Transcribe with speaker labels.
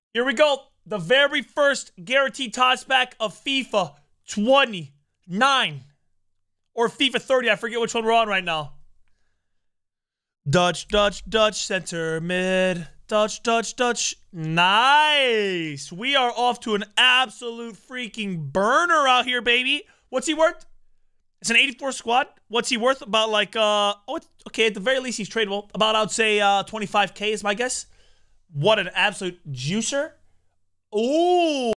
Speaker 1: Here we go. The very first guaranteed tots back of FIFA 29. Or FIFA 30. I forget which one we're on right now. Dutch, center mid. Dutch. Nice. We are off to an absolute freaking burner out here, baby. What's he worth? It's an 84 squad. What's he worth? About like, okay, at the very least, he's tradable. About, I would say, 25K is my guess. What an absolute juicer. Ooh.